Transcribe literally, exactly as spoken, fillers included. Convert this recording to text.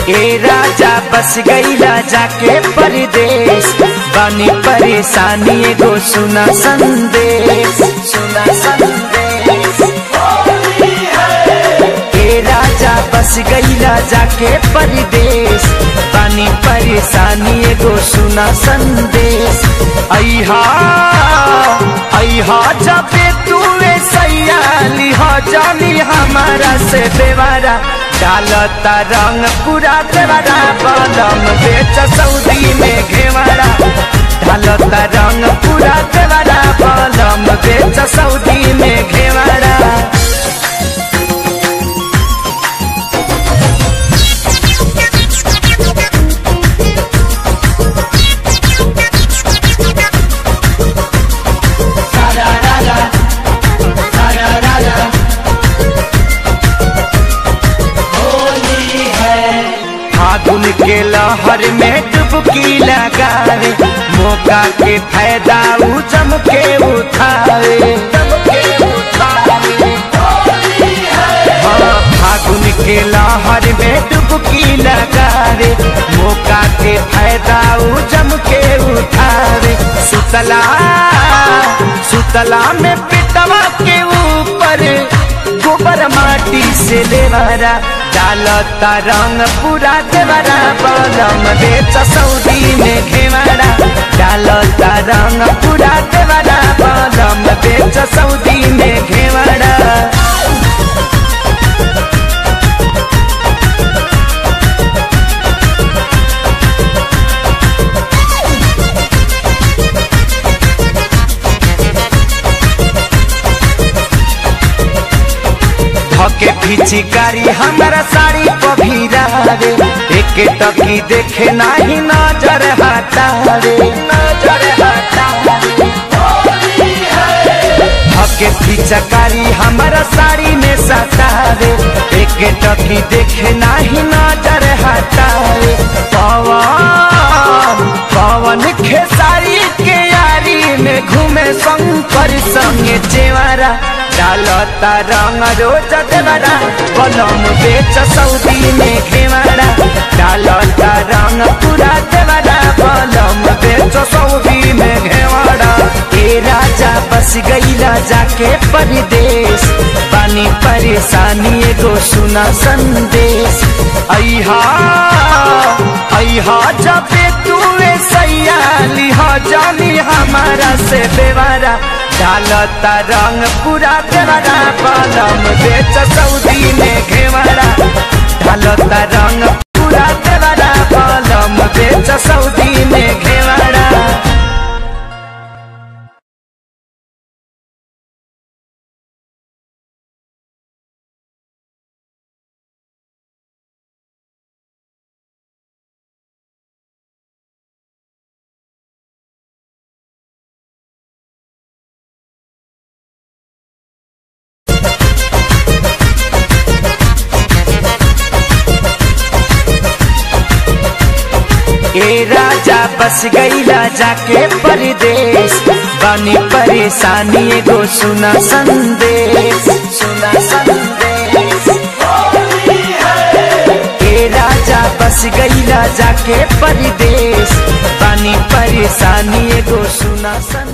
ए राजा बस गईला जाके परदेश, बानी परेशानी एगो सुना संदेश, सुना संदेश। ए राजा बस गईला जाके परदेश, बानी परेशानी एगो सुना संदेश। अइहा अइहा जबे तूवे सैयाली हो जानी हमारा से देवारा, डालता रंग पूरा देवारा, बलम बेच सऊदी में घेवारा। डालता रंग पूरा देवारा, बलम बेच सऊदी में घेवारा। फागुन के लहर में डुबकी लगावे, मौका के फायदा उजम के उठावे। हाँ, फागुन के लहर में डुबकी लगावे, मौका के फायदा उजम के उठावे। सुतला सुतला में पिटवा के ऊपर गोबर माटी से लेवारा, डालता रंग पूरा देवारा, बलम बेच सऊदी में घेवारा। डालता रंग पूरा देवारा, बलम बेच सऊदी में घेवारा। धके फिचिकारी हमारा साड़ी पभिरावे, एक टकी देखे नाही नजर हटावे, नजर हटावे। धके फिचकारी हमारा साड़ी में सतावे, एक टकी देखे नाही नजर हटावे। पवन पवन खेसारी के यारी में घूमे शंकर संगे चेवारा, डालता रंग रोज देवारा, बलम बेच सऊदी में घेवारा। डालता रंग पूरा देवारा, बलम बेच सऊदी में घेवारा। ए राजा बस गईला जाके परदेश, बानी परेशानी एगो सुना संदेश। अइहा अइहा जबे तूवे सैयाली हो जानी हमारा से देवारा, डालता रंग पूरा देवारा, बलम बेच सऊदी में घेवारा। डालता रंग पूरा देवारा, बलम बेच सऊदी में घेवारा। ए राजा बस गईला जाके परदेश, बानी परेशानी एगो सुना संदेश, सुना संदेश। ए राजा बस गईला जाके परदेश, बानी परेशानी एगो सुना संदेश।